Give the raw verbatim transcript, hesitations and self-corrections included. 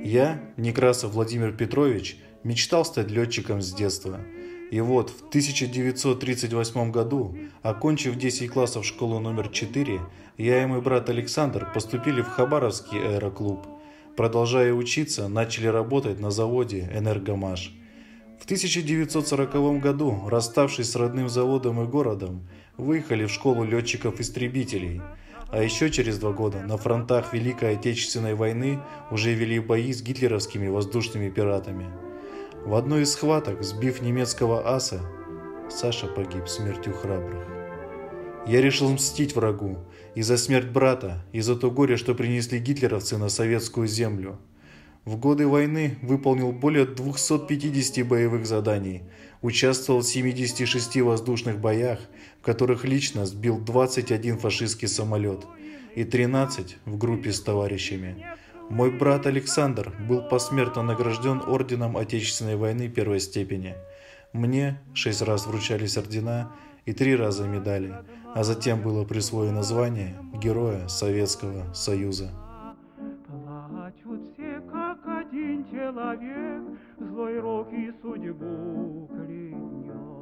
Я, Некрасов Владимир Петрович, мечтал стать летчиком с детства. И вот в тысяча девятьсот тридцать восьмом году, окончив десять классов школу номер четыре, я и мой брат Александр поступили в Хабаровский аэроклуб. Продолжая учиться, начали работать на заводе «Энергомаш». В тысяча девятьсот сороковом году, расставшись с родным заводом и городом, выехали в школу летчиков-истребителей. А еще через два года на фронтах Великой Отечественной войны уже вели бои с гитлеровскими воздушными пиратами. В одной из схваток, сбив немецкого аса, Саша погиб смертью храбрых. Я решил мстить врагу и за смерть брата, и за то горе, что принесли гитлеровцы на советскую землю. В годы войны выполнил более двухсот пятидесяти боевых заданий, участвовал в семидесяти шести воздушных боях, в которых лично сбил двадцать один фашистский самолет и тринадцать в группе с товарищами. Мой брат Александр был посмертно награжден орденом Отечественной войны первой степени. Мне шесть раз вручались ордена и три раза медали, а затем было присвоено звание Героя Советского Союза. Плачут все, как один человек, злой рок и судьбу клянет.